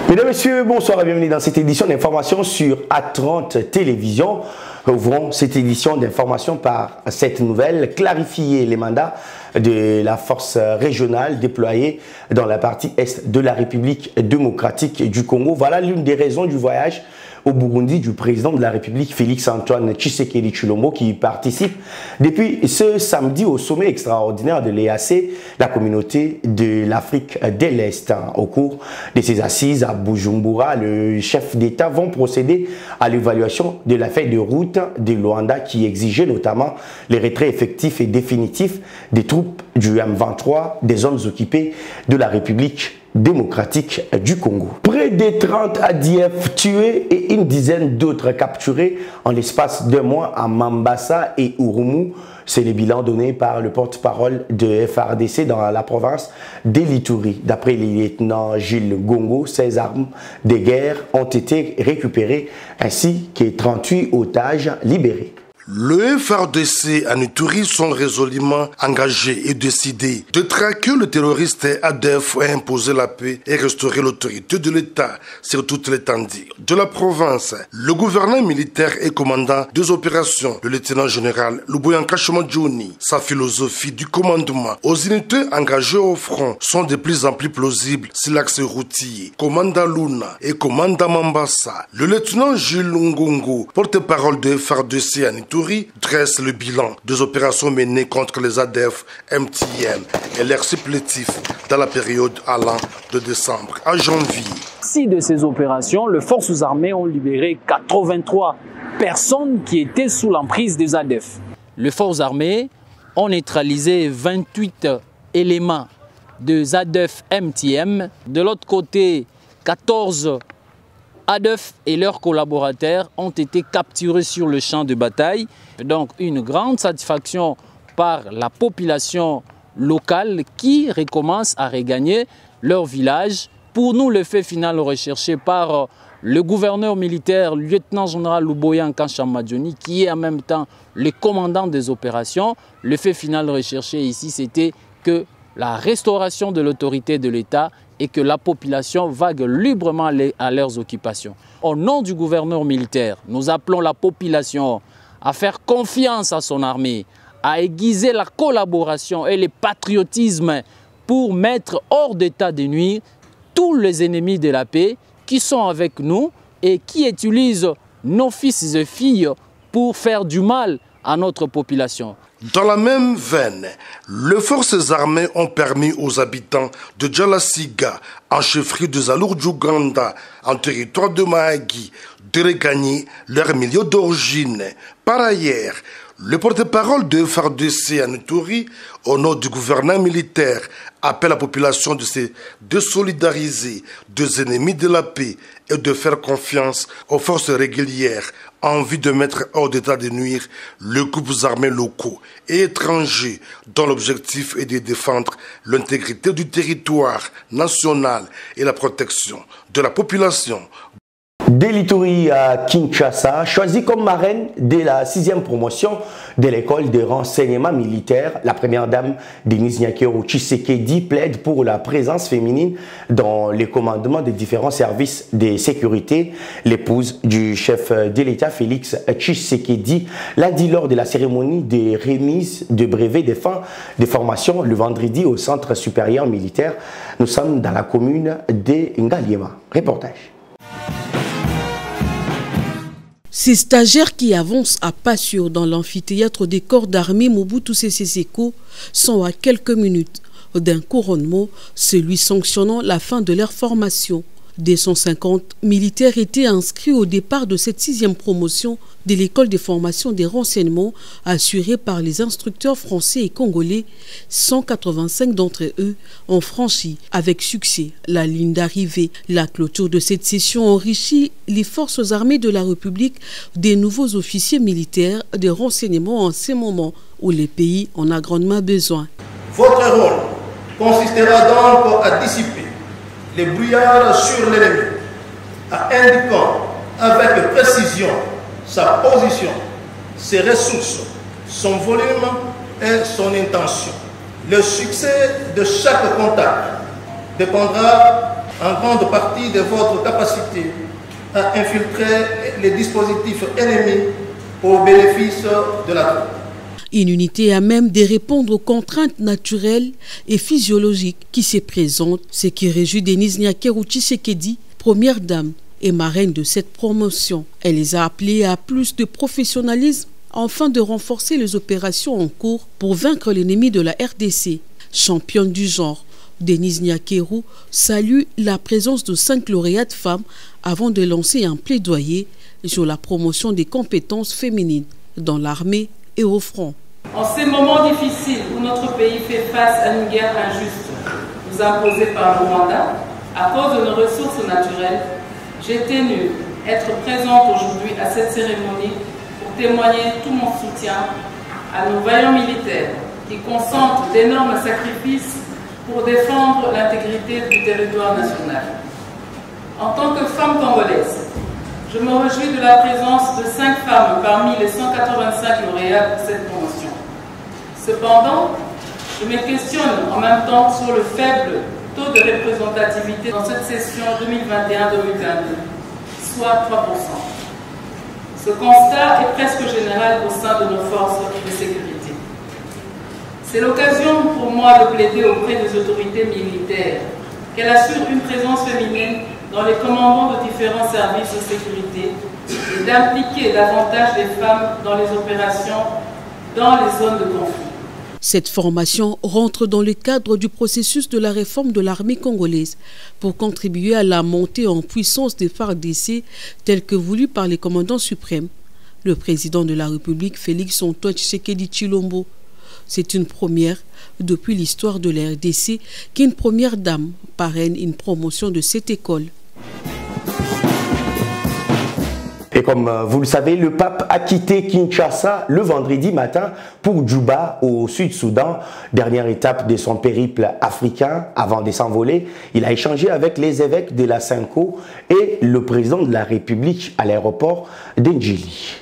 Mesdames, Messieurs, bonsoir et bienvenue dans cette édition d'information sur A30 Télévision. Ouvrons cette édition d'information par cette nouvelle, clarifier les mandats de la force régionale déployée dans la partie est de la République démocratique du Congo. Voilà l'une des raisons du voyage au Burundi du président de la République Félix-Antoine Tshisekedi Tshilombo qui participe depuis ce samedi au sommet extraordinaire de l'EAC, la communauté de l'Afrique de l'Est. Au cours de ces assises à Bujumbura, le chef d'État vont procéder à l'évaluation de la feuille de route de Luanda qui exigeait notamment les retraits effectifs et définitifs des troupes du M23 des zones occupées de la République démocratique du Congo. Près de 30 ADF tués et une dizaine d'autres capturés en l'espace d'un mois à Mambasa et Urumu. C'est le bilan donné par le porte-parole de FARDC dans la province d'Elituri. D'après le lieutenant Gilles Gongo, 16 armes de guerre ont été récupérées ainsi que 38 otages libérés. Le FARDC à Ituri sont résolument engagés et décidés de traquer le terroriste ADF et imposer la paix et restaurer l'autorité de l'État sur toute l'étendue de la province. Le gouverneur militaire et commandant des opérations, le lieutenant-général Luboyanka Shomadjouni, sa philosophie du commandement aux unités engagées au front sont de plus en plus plausibles sur l'axe routier. Commandant Luna et commandant Mambasa, le lieutenant Gilles Ngongo, porte-parole de FARDC à Ituri, dresse le bilan des opérations menées contre les ADF, MTM et leurs supplétifs dans la période allant de décembre à janvier. 6 de ces opérations, les forces armées ont libéré 83 personnes qui étaient sous l'emprise des ADF. Les forces armées ont neutralisé 28 éléments des ADF MTM. De l'autre côté, 14 ADF et leurs collaborateurs ont été capturés sur le champ de bataille. Donc une grande satisfaction par la population locale qui recommence à regagner leur village. Pour nous, le fait final recherché par le gouverneur militaire, lieutenant-général Luboyanka Shomadjouni, qui est en même temps le commandant des opérations, le fait final recherché ici, c'était que la restauration de l'autorité de l'État et que la population vague librement à leurs occupations. Au nom du gouverneur militaire, nous appelons la population à faire confiance à son armée, à aiguiser la collaboration et le patriotisme pour mettre hors d'état de nuire tous les ennemis de la paix qui sont avec nous et qui utilisent nos fils et filles pour faire du mal à notre population. Dans la même veine, les forces armées ont permis aux habitants de Djalasiga, en chefferie de Zalour-Djouganda, en territoire de Mahagi, de regagner leur milieu d'origine. Par ailleurs, le porte-parole de FARDC à Ituri, au nom du gouvernement militaire, appelle la population de se désolidariser des ennemis de la paix et de faire confiance aux forces régulières en vue de mettre hors d'état de nuire les groupes armés locaux et étrangers dont l'objectif est de défendre l'intégrité du territoire national et la protection de la population. D'Elituri à Kinshasa, choisi comme marraine de la 6e promotion de l'école de renseignement militaire, la première dame Denise Nyakero Tshisekedi plaide pour la présence féminine dans les commandements des différents services de sécurité. L'épouse du chef de l'État Félix Tshisekedi l'a dit lors de la cérémonie de remise de brevets de fin de formation le vendredi au Centre supérieur militaire. Nous sommes dans la commune de Ngaliema. Reportage. Ces stagiaires qui avancent à pas sûr dans l'amphithéâtre des corps d'armée Mobutu Sese Seko sont à quelques minutes d'un couronnement, celui sanctionnant la fin de leur formation. Des 150 militaires étaient inscrits au départ de cette 6e promotion de l'école de formation des renseignements assurée par les instructeurs français et congolais. 185 d'entre eux ont franchi avec succès la ligne d'arrivée. La clôture de cette session enrichit les forces armées de la République des nouveaux officiers militaires de renseignements en ce moment où le pays en a grandement besoin. Votre rôle consistera donc à dissiper les brouillards sur l'ennemi, à indiquant avec précision sa position, ses ressources, son volume et son intention. Le succès de chaque contact dépendra en grande partie de votre capacité à infiltrer les dispositifs ennemis au bénéfice de la troupe. Une unité à même de répondre aux contraintes naturelles et physiologiques qui se présentent, ce qui réjouit Denise Nyakeru Tshisekedi, première dame et marraine de cette promotion. Elle les a appelés à plus de professionnalisme afin de renforcer les opérations en cours pour vaincre l'ennemi de la RDC. Championne du genre, Denise Nyakeru salue la présence de 5 lauréates femmes avant de lancer un plaidoyer sur la promotion des compétences féminines dans l'armée et au front. En ces moments difficiles où notre pays fait face à une guerre injuste, nous imposée par le Rwanda, à cause de nos ressources naturelles, j'ai tenu à être présente aujourd'hui à cette cérémonie pour témoigner tout mon soutien à nos vaillants militaires qui consentent d'énormes sacrifices pour défendre l'intégrité du territoire national. En tant que femme congolaise, je me réjouis de la présence de 5 femmes parmi les 185 lauréats de cette promotion. Cependant, je me questionne en même temps sur le faible taux de représentativité dans cette session 2021-2022, soit 3%. Ce constat est presque général au sein de nos forces de sécurité. C'est l'occasion pour moi de plaider auprès des autorités militaires qu'elles assurent une présence féminine dans les commandements de différents services de sécurité et d'impliquer davantage les femmes dans les opérations dans les zones de conflit. Cette formation rentre dans le cadre du processus de la réforme de l'armée congolaise pour contribuer à la montée en puissance des FARDC tels que voulus par les commandants suprêmes. Le président de la République, Félix Antoine Tshisekedi Tshilombo. C'est une première depuis l'histoire de la RDC qu'une première dame parraine une promotion de cette école. Et comme vous le savez, le pape a quitté Kinshasa le vendredi matin pour Djouba au Sud-Soudan. Dernière étape de son périple africain avant de s'envoler. Il a échangé avec les évêques de la Cinco et le président de la République à l'aéroport d'Ndjili.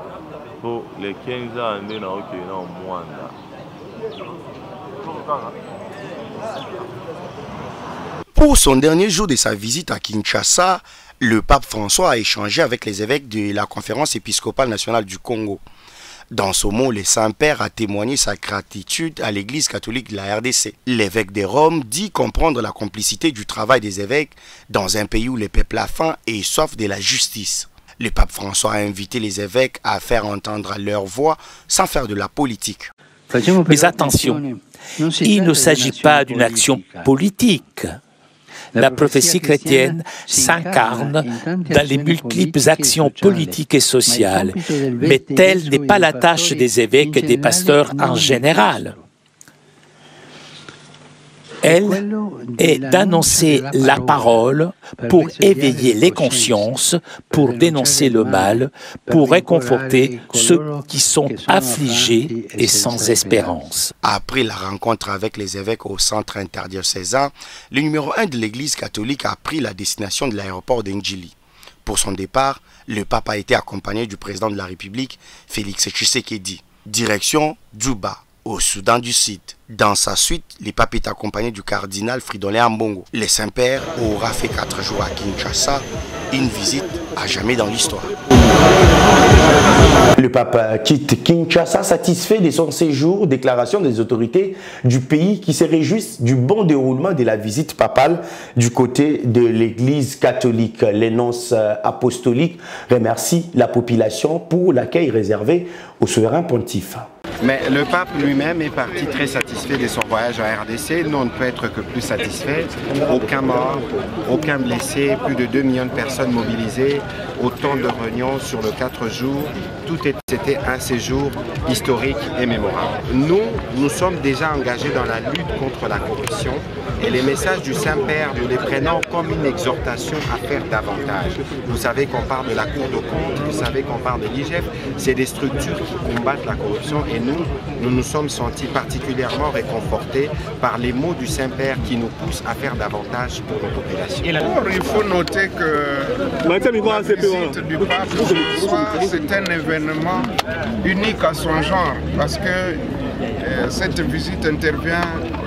Pour son dernier jour de sa visite à Kinshasa, le pape François a échangé avec les évêques de la Conférence épiscopale nationale du Congo. Dans ce mot, le Saint-Père a témoigné sa gratitude à l'Église catholique de la RDC. L'évêque de Rome dit comprendre la complicité du travail des évêques dans un pays où le peuple a faim et soif de la justice. Le pape François a invité les évêques à faire entendre leur voix sans faire de la politique. Mais attention, il ne s'agit pas d'une action politique. La prophétie chrétienne s'incarne dans les multiples actions politiques et sociales, mais telle n'est pas la tâche des évêques et des pasteurs en général. Elle est d'annoncer la parole pour éveiller les consciences, pour dénoncer le mal, pour réconforter ceux qui sont affligés et sans espérance. Après la rencontre avec les évêques au centre interdiocésain, le numéro 1 de l'Église catholique a pris la destination de l'aéroport d'Ndjili. Pour son départ, le pape a été accompagné du président de la République, Félix Tshisekedi. Direction Djouba, au Soudan du Sud. Dans sa suite, le pape est accompagné du cardinal Fridolin Ambongo. Le Saint-Père aura fait 4 jours à Kinshasa, une visite à jamais dans l'histoire. Le pape quitte Kinshasa satisfait de son séjour, déclaration des autorités du pays qui se réjouissent du bon déroulement de la visite papale du côté de l'Église catholique. Les nonces apostoliques remercient la population pour l'accueil réservé au souverain pontife. Mais le pape lui-même est parti très satisfait de son voyage en RDC. Nous, on ne peut être que plus satisfait. Aucun mort, aucun blessé, plus de 2 millions de personnes mobilisées, autant de réunions sur le 4 jours. C'était un séjour historique et mémorable. Nous sommes déjà engagés dans la lutte contre la corruption et les messages du Saint-Père, nous les prenons comme une exhortation à faire davantage. Vous savez qu'on parle de la Cour de compte, vous savez qu'on parle de l'IGF, c'est des structures qui combattent la corruption et nous nous sommes sentis particulièrement réconfortés par les mots du Saint-Père qui nous poussent à faire davantage pour nos populations. Il faut noter que la visite du pape François, c'est un événement unique à son genre parce que cette visite intervient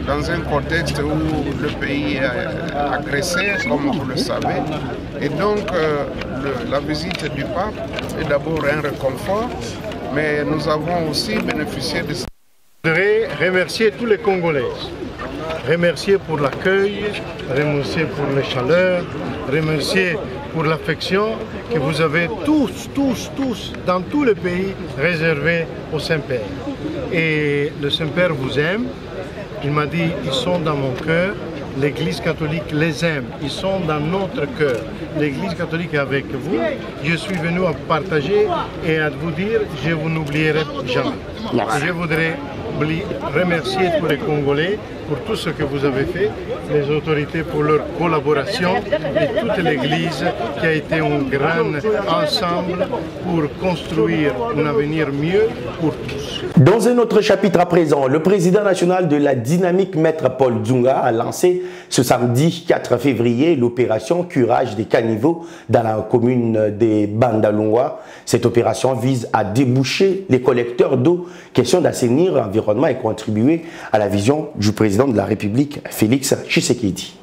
dans un contexte où le pays est agressé, comme vous le savez. Et donc, la visite du pape est d'abord un réconfort, mais nous avons aussi bénéficié de ça. Je voudrais remercier tous les Congolais, remercier pour l'accueil, remercier pour la chaleur, remercier pour l'affection que vous avez tous, dans tous les pays réservés au Saint-Père. Et le Saint-Père vous aime. Il m'a dit, ils sont dans mon cœur. L'Église catholique les aime. Ils sont dans notre cœur. L'Église catholique est avec vous. Je suis venu à partager et à vous dire, je ne vous n'oublierai jamais. Je voudrais remercier tous les Congolais pour tout ce que vous avez fait, les autorités pour leur collaboration et toute l'Église qui a été un grand ensemble pour construire un avenir mieux pour tous. Dans un autre chapitre à présent, le président national de la dynamique, Maître Paul Dzunga, a lancé ce samedi 4 février l'opération curage des caniveaux dans la commune de Bandalungwa. Cette opération vise à déboucher les collecteurs d'eau, question d'assainir l'environnement et contribuer à la vision du président de la République, Félix Tshisekedi.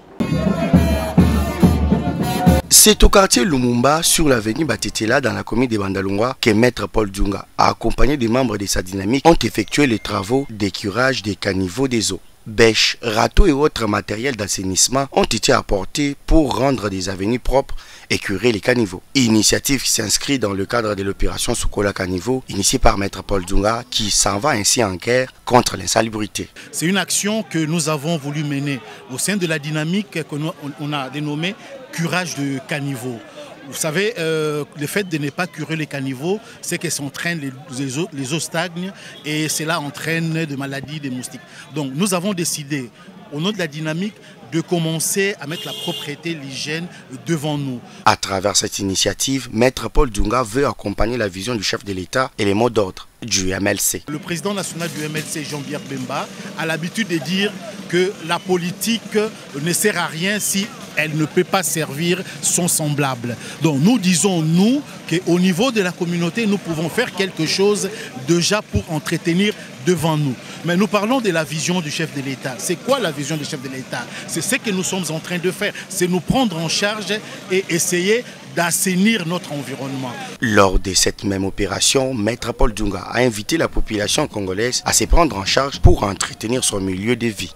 C'est au quartier Lumumba, sur l'avenue Batetela, dans la commune de Bandalungwa, que Maître Paul Dzunga, accompagné des membres de sa dynamique, ont effectué les travaux d'écurage des caniveaux des eaux. Bêches, râteaux et autres matériels d'assainissement ont été apportés pour rendre des avenues propres et curer les caniveaux. Initiative qui s'inscrit dans le cadre de l'opération Sukola Caniveau, initiée par Maître Paul Dzunga, qui s'en va ainsi en guerre contre l'insalubrité. C'est une action que nous avons voulu mener au sein de la dynamique qu'on a dénommée curage de caniveaux. Vous savez, le fait de ne pas curer les caniveaux, c'est que ça entraîne les eaux stagnent et cela entraîne des maladies des moustiques. Donc nous avons décidé, au nom de la dynamique, de commencer à mettre la propreté, l'hygiène devant nous. À travers cette initiative, Maître Paul Dzunga veut accompagner la vision du chef de l'État et les mots d'ordre du MLC. Le président national du MLC, Jean-Pierre Bemba, a l'habitude de dire que la politique ne sert à rien si elle ne peut pas servir son semblable. Donc nous disons, nous, qu'au niveau de la communauté, nous pouvons faire quelque chose déjà pour entretenir devant nous. Mais nous parlons de la vision du chef de l'État. C'est quoi la vision du chef de l'État? C'est ce que nous sommes en train de faire. C'est nous prendre en charge et essayer d'assainir notre environnement. Lors de cette même opération, Maître Paul Dzunga a invité la population congolaise à se prendre en charge pour entretenir son milieu de vie.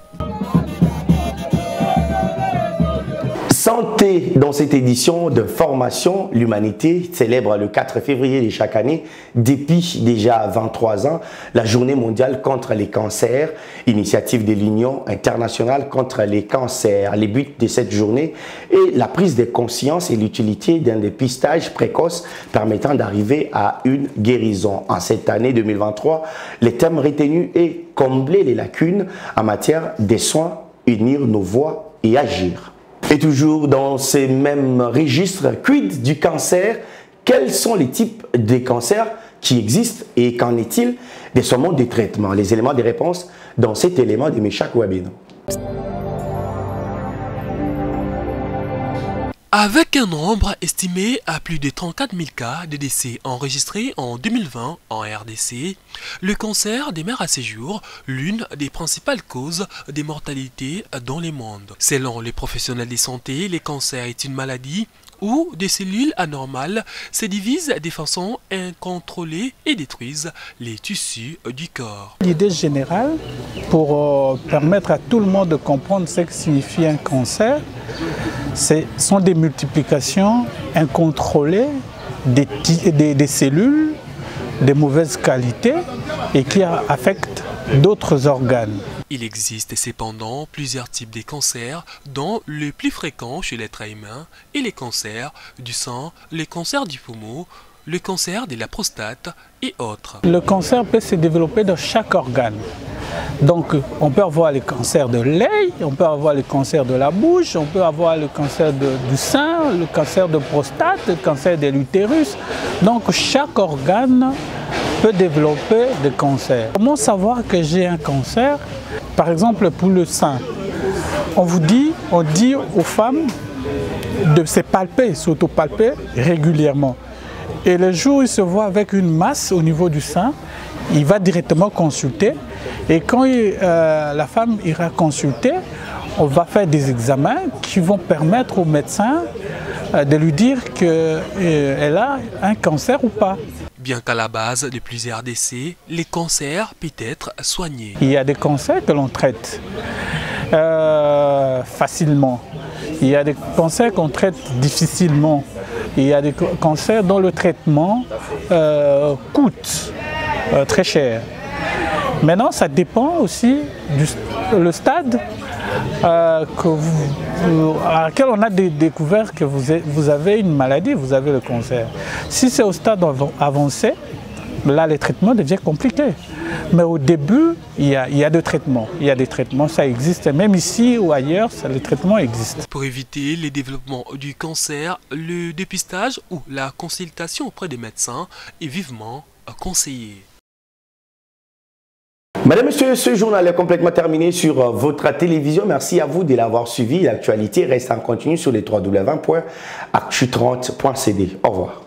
Santé, dans cette édition de formation, l'humanité célèbre le 4 février de chaque année, depuis déjà 23 ans, la journée mondiale contre les cancers, initiative de l'Union internationale contre les cancers. Les buts de cette journée est la prise de conscience et l'utilité d'un dépistage précoce permettant d'arriver à une guérison. En cette année 2023, le thème retenu est combler les lacunes en matière de soins, unir nos voix et agir. Et toujours dans ces mêmes registres, quid du cancer? Quels sont les types de cancers qui existent et qu'en est-il des sommes de traitement? Les éléments de réponse dans cet élément de Meshak Wabino. Avec un nombre estimé à plus de 34 000 cas de décès enregistrés en 2020 en RDC, le cancer demeure à ce jour l'une des principales causes de mortalité dans le monde. Selon les professionnels de santé, le cancer est une maladie où des cellules anormales se divisent de façon incontrôlée et détruisent les tissus du corps. L'idée générale, pour permettre à tout le monde de comprendre ce que signifie un cancer, ce sont des multiplications incontrôlées des cellules de mauvaise qualité et qui affectent d'autres organes. Il existe cependant plusieurs types de cancers, dont le plus fréquent chez l'être humain est les cancers du sein, les cancers du poumon, le cancer de la prostate et autres. Le cancer peut se développer dans chaque organe. Donc on peut avoir le cancer de l'œil, on peut avoir le cancer de la bouche, on peut avoir le cancer du sein, le cancer de prostate, le cancer de l'utérus. Donc chaque organe peut développer des cancers. Comment savoir que j'ai un cancer? Par exemple pour le sein, on dit aux femmes de se palper, s'auto-palper régulièrement. Et le jour où ils se voient avec une masse au niveau du sein, il va directement consulter. Et quand la femme ira consulter, on va faire des examens qui vont permettre au médecin de lui dire qu'elle a un cancer ou pas. Bien qu'à la base de plusieurs décès, les cancers peuvent être soignés. Il y a des cancers que l'on traite facilement. Il y a des cancers qu'on traite difficilement. Il y a des cancers dont le traitement coûte très cher. Maintenant, ça dépend aussi du stade à laquelle on a découvert que vous avez une maladie, vous avez le cancer. Si c'est au stade avancé, là, le traitement devient compliqué. Mais au début, il y a des traitements. Il y a des traitements, ça existe. Même ici ou ailleurs, les traitements existent. Pour éviter le développement du cancer, le dépistage ou la consultation auprès des médecins est vivement conseillé. Madame, Monsieur, ce journal est complètement terminé sur votre télévision. Merci à vous de l'avoir suivi. L'actualité reste en continu sur les www.actu30.cd. Au revoir.